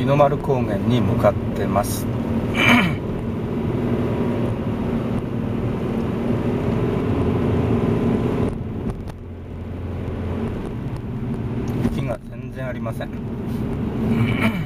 の丸高原に向かってます雪が全然ありません